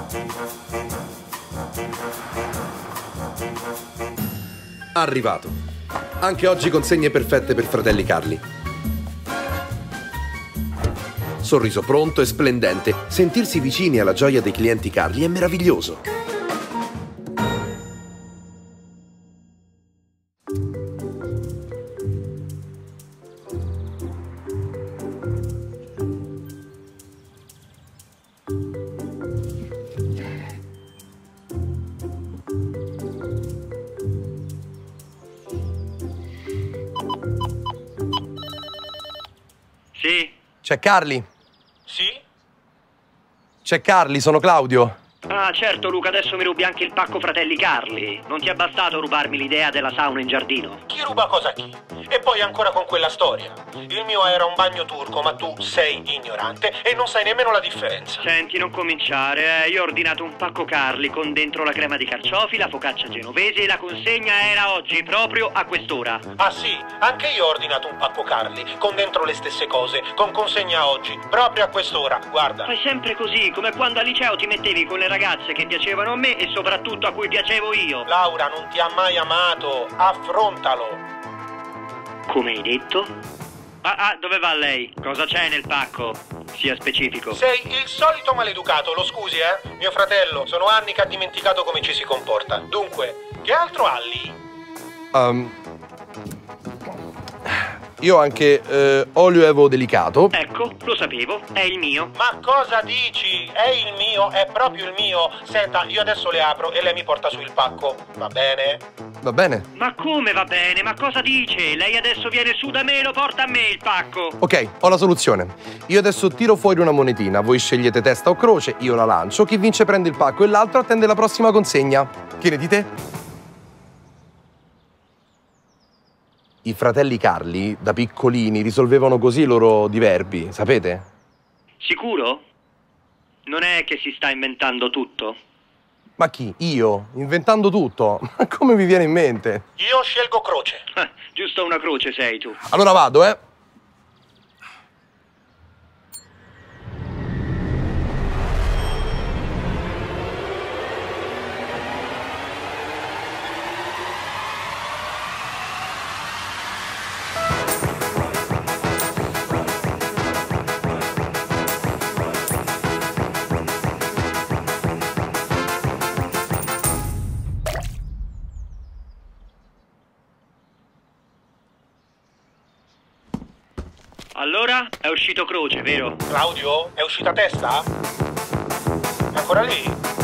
Arrivato. Anche oggi consegne perfette per fratelli Carli. Sorriso pronto e splendente. Sentirsi vicini alla gioia dei clienti Carli è meraviglioso. Sì? C'è Carli? Sì? C'è Carli, sono Claudio. Ah, certo, Luca, adesso mi rubi anche il pacco fratelli Carli. Non ti è bastato rubarmi l'idea della sauna in giardino? Chi ruba cosa a chi? E poi ancora con quella storia. Il mio era un bagno turco, ma tu sei ignorante e non sai nemmeno la differenza. Senti, non cominciare, Io ho ordinato un pacco Carli con dentro la crema di carciofi, la focaccia genovese e la consegna era oggi, proprio a quest'ora. Ah sì, anche io ho ordinato un pacco Carli, con dentro le stesse cose, con consegna oggi, proprio a quest'ora, guarda. Fai sempre così, come quando al liceo ti mettevi con le ragazze che piacevano a me e soprattutto a cui piacevo io. Laura non ti ha mai amato, affrontalo. Come hai detto? Dove va lei? Cosa c'è nel pacco? Sia specifico. Sei il solito maleducato, lo scusi, Mio fratello, sono anni che ha dimenticato come ci si comporta. Dunque, che altro ha lì? Io ho anche olio evo delicato. Ecco, lo sapevo, è il mio. Ma cosa dici? È il mio, è proprio il mio. Senta, io adesso le apro e lei mi porta su il pacco, va bene? Va bene? Ma come va bene? Ma cosa dice? Lei adesso viene su da me e lo porta a me il pacco. Ok, ho la soluzione. Io adesso tiro fuori una monetina, voi scegliete testa o croce, io la lancio, chi vince prende il pacco e l'altro attende la prossima consegna. Che ne dite? I fratelli Carli, da piccolini, risolvevano così i loro diverbi, sapete? Sicuro? Non è che si sta inventando tutto? Ma chi? Io? Inventando tutto? Ma come mi viene in mente? Io scelgo croce. Giusto una croce sei tu. Allora vado, Allora, è uscito croce, vero? Claudio, è uscita testa? È ancora lì?